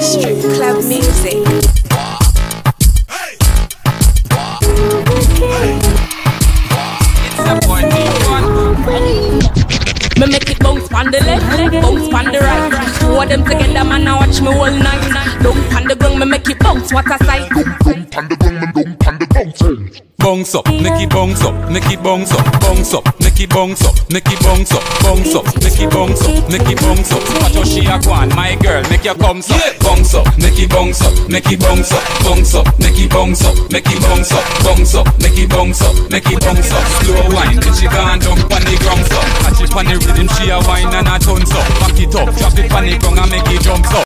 Strip club music. Me make it bounce on the left, bounce on the right. Two of them together, man, I watch me all night. Don't on the ground, me make it bounce, what a sight. Don't on the ground, man, don't on the bounce. Bounce up, make it bounce up, make it bounce up, bounce up, make it bounce up, make it bounce up, bounce up, make it bounce up, make it bounce up. Watch how she a go on, my girl, make your comes up. Bounce up, make it bounce up, make it bounce up, bounce up, make it bounce up, make it bounce up, bounce up, make it bounce up, make it bounce up. Slow wine, then she gone down on the ground up. Catch it on the rhythm, she a wine and a tons up. Back it up, drop it on the ground and make it jump up.